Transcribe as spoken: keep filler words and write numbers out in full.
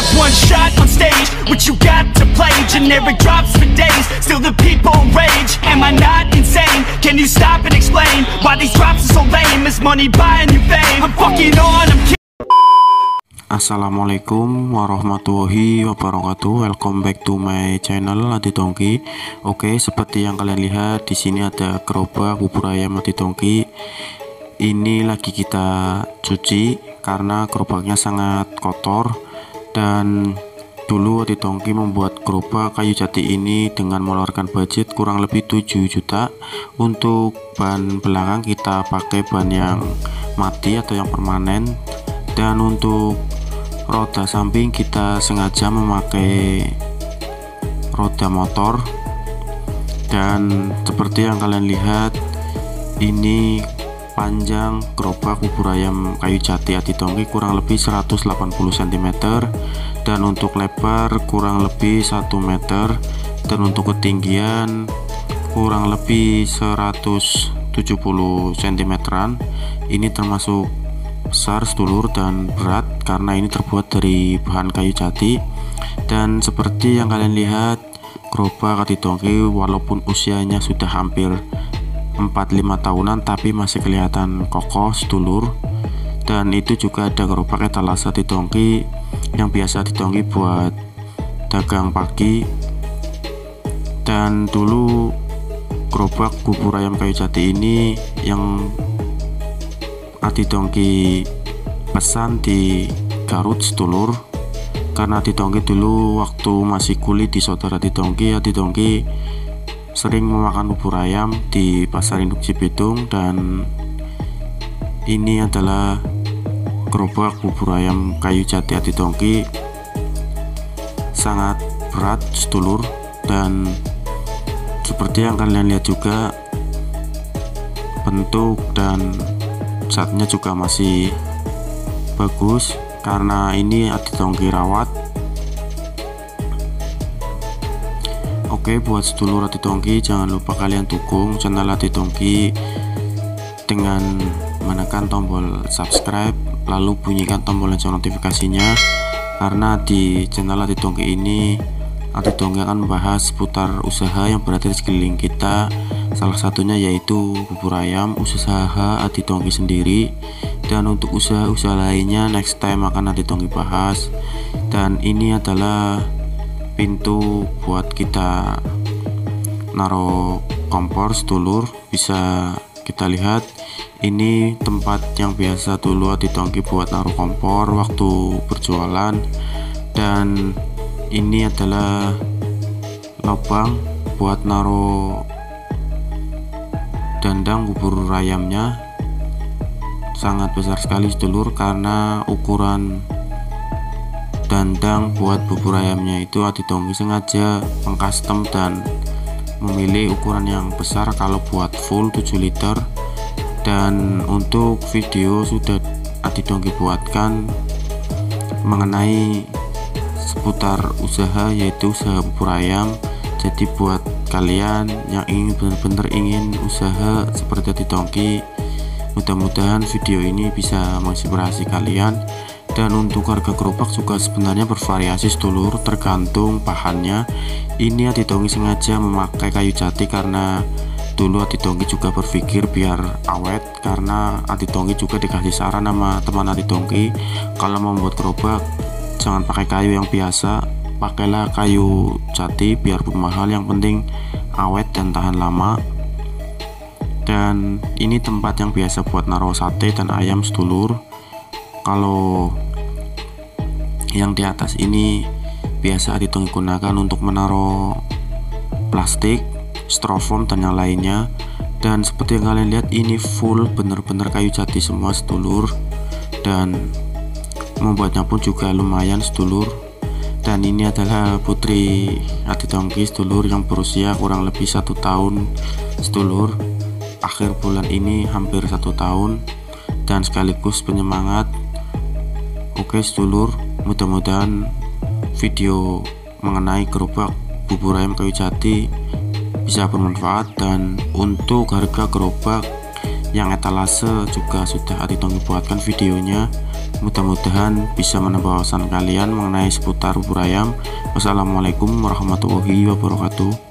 have one shot on stage. What you got to play? Generic drops for days. Still the people rage. Am I not insane? Can you stop and explain why these drops are so lame? Is money buying you fame? I'm fucking on, I'm kidding. Assalamualaikum warahmatullahi wabarakatuh. Welcome back to my channel Adi Dongki. Oke, seperti yang kalian lihat di sini ada gerobak bubur ayam Adi Dongki. Ini lagi kita cuci karena gerobaknya sangat kotor. Dan dulu Adi Dongki membuat gerobak kayu jati ini dengan mengeluarkan budget kurang lebih tujuh juta. Untuk ban belakang kita pakai ban yang mati atau yang permanen. Dan untuk roda samping kita sengaja memakai roda motor. Dan seperti yang kalian lihat, ini panjang gerobak bubur ayam kayu jati Adi Dongki kurang lebih seratus delapan puluh sentimeter, dan untuk lebar kurang lebih satu meter, dan untuk ketinggian kurang lebih seratus tujuh puluh sentimeteran. Ini termasuk besar sedulur dan berat karena ini terbuat dari bahan kayu jati. Dan seperti yang kalian lihat, gerobak Adi Dongki walaupun usianya sudah hampir empat lima tahunan tapi masih kelihatan kokoh sedulur. Dan itu juga ada gerobak etalase Adi Dongki yang biasa Adi Dongki buat dagang pagi. Dan dulu gerobak bubur ayam kayu jati ini yang Adi Dongki pesan di Garut sedulur, karena Adi Dongki dulu waktu masih kuliah di saudara Adi Dongki, Adi Dongki sering memakan bubur ayam di pasar induk Cibitung. Dan ini adalah gerobak bubur ayam kayu jati Adi Dongki, sangat berat sedulur. Dan seperti yang kalian lihat juga, bentuk dan catnya juga masih bagus karena ini Adi Dongki rawat. Oke, buat sedulur Adi Dongki, jangan lupa kalian dukung channel Adi Dongki dengan menekan tombol subscribe, lalu bunyikan tombol lonceng notifikasinya, karena di channel Adi Dongki ini Adi Dongki akan membahas seputar usaha yang berada di sekeliling kita. Salah satunya yaitu bubur ayam, usaha Adi Dongki sendiri. Dan untuk usaha-usaha lainnya next time akan Adi Dongki bahas. Dan ini adalah pintu buat kita naruh kompor sedulur. Bisa kita lihat, ini tempat yang biasa dulu Adi Dongki buat naruh kompor waktu berjualan. Dan ini adalah lubang buat naruh dandang bubur ayamnya. Sangat besar sekali sedulur, karena ukuran dandang buat bubur ayamnya itu Adi Dongki sengaja mengcustom dan memilih ukuran yang besar kalau buat full tujuh liter. Dan untuk video sudah Adi Dongki buatkan mengenai seputar usaha, yaitu usaha bubur ayam. Jadi buat kalian yang ingin benar-benar ingin usaha seperti Adi Dongki, mudah-mudahan video ini bisa menginspirasi kalian. Dan untuk harga gerobak juga sebenarnya bervariasi sedulur, tergantung bahannya. Ini Adi Dongki sengaja memakai kayu jati karena dulu Adi Dongki juga berpikir biar awet, karena Adi Dongki juga dikasih saran sama teman Adi Dongki, kalau mau membuat gerobak jangan pakai kayu yang biasa, pakailah kayu jati biarpun mahal, yang penting awet dan tahan lama. Dan ini tempat yang biasa buat naruh sate dan ayam sedulur. Kalau yang di atas ini biasa Adi Dongki gunakan untuk menaruh plastik, styrofoam dan yang lainnya. Dan seperti yang kalian lihat, ini full bener-bener kayu jati semua sedulur. Dan membuatnya pun juga lumayan sedulur. Dan ini adalah putri Adi Dongki sedulur yang berusia kurang lebih satu tahun sedulur. Akhir bulan ini hampir satu tahun, dan sekaligus penyemangat. Oke sedulur, mudah-mudahan video mengenai gerobak bubur ayam kayu jati bisa bermanfaat. Dan untuk harga gerobak yang etalase juga sudah Atitongi buatkan videonya. Mudah-mudahan bisa menambah wawasan kalian mengenai seputar bubur ayam. Wassalamualaikum warahmatullahi wabarakatuh.